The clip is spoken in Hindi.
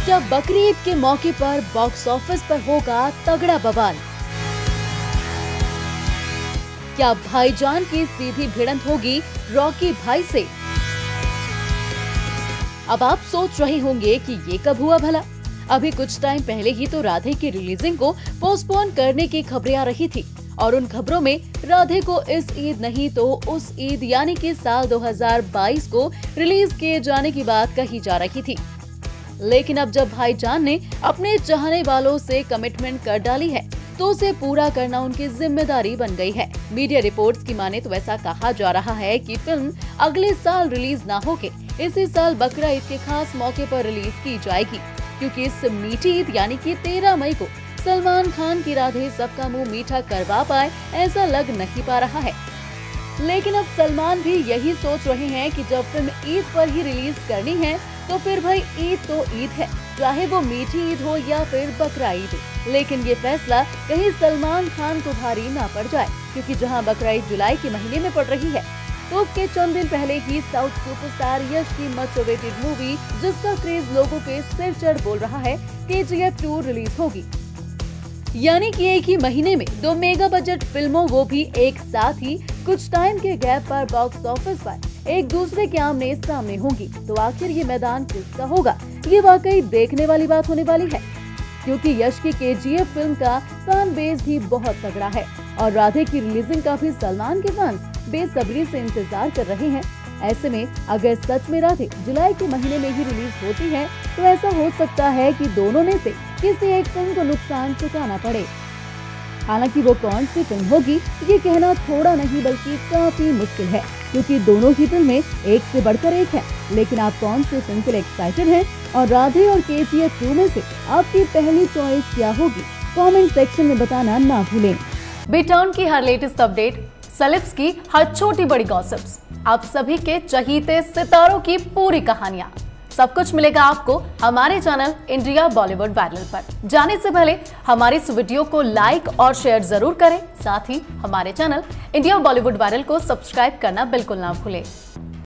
जब बकरीद के मौके पर बॉक्स ऑफिस पर होगा तगड़ा बवाल। क्या भाईजान की सीधी भिड़ंत होगी रॉकी भाई से? अब आप सोच रहे होंगे कि ये कब हुआ भला? अभी कुछ टाइम पहले ही तो राधे की रिलीजिंग को पोस्टपोन करने की खबरें आ रही थी और उन खबरों में राधे को इस ईद नहीं तो उस ईद यानी कि साल 2022 को रिलीज किए जाने की बात कही जा रही थी। लेकिन अब जब भाईजान ने अपने चाहने वालों से कमिटमेंट कर डाली है तो उसे पूरा करना उनकी जिम्मेदारी बन गई है। मीडिया रिपोर्ट्स की माने तो ऐसा कहा जा रहा है कि फिल्म अगले साल रिलीज न होके इसी साल बकरा ईद के खास मौके पर रिलीज की जाएगी, क्योंकि इस मीठी ईद यानी कि 13 मई को सलमान खान की राधे सबका मुंह मीठा करवा पाए ऐसा लग नहीं पा रहा है। लेकिन अब सलमान भी यही सोच रहे हैं कि जब फिल्म ईद पर ही रिलीज करनी है तो फिर भाई ईद तो ईद है, चाहे वो मीठी ईद हो या फिर बकरा ईद। लेकिन ये फैसला कहीं सलमान खान को भारी ना पड़ जाए, क्योंकि जहां बकरा ईद जुलाई के महीने में पड़ रही है तो उसके चंद दिन पहले ही साउथ सुपरस्टार यश की मच अवेटेड मूवी जिसका क्रेज लोगों के सिर चढ़ बोल रहा है KGF 2 रिलीज होगी। यानी कि एक ही महीने में 2 मेगा बजट फिल्मों वो भी एक साथ ही कुछ टाइम के गैप पर बॉक्स ऑफिस पर एक दूसरे के आमने सामने होंगी। तो आखिर ये मैदान किसका होगा? ये वाकई देखने वाली बात होने वाली है, क्योंकि यश की KGF फिल्म का फैन बेस भी बहुत तगड़ा है और राधे की रिलीजिंग का भी सलमान के फैंस बेसब्री से इंतजार कर रहे हैं। ऐसे में अगर सच में राधे जुलाई के महीने में ही रिलीज होती है तो ऐसा हो सकता है कि दोनों में से किसी एक फिल्म को नुकसान चुकाना पड़े। हालांकि वो कौन सी फिल्म होगी ये कहना थोड़ा नहीं बल्कि काफी मुश्किल है, क्योंकि दोनों ही फिल्में एक से बढ़कर एक है। लेकिन आप कौन सी फिल्म के लिए एक्साइटेड हैं और राधे और KGF 2 में से आपकी पहली चॉइस क्या होगी? कमेंट सेक्शन में बताना ना भूलें। B-Town की हर लेटेस्ट अपडेट, सेलेब्स की हर छोटी बड़ी गॉसिप्स, आप सभी के चहीते सितारों की पूरी कहानियां, सब कुछ मिलेगा आपको हमारे चैनल इंडिया बॉलीवुड वायरल पर। जाने से पहले हमारी इस वीडियो को लाइक और शेयर जरूर करें, साथ ही हमारे चैनल इंडिया बॉलीवुड वायरल को सब्सक्राइब करना बिल्कुल ना भूलें।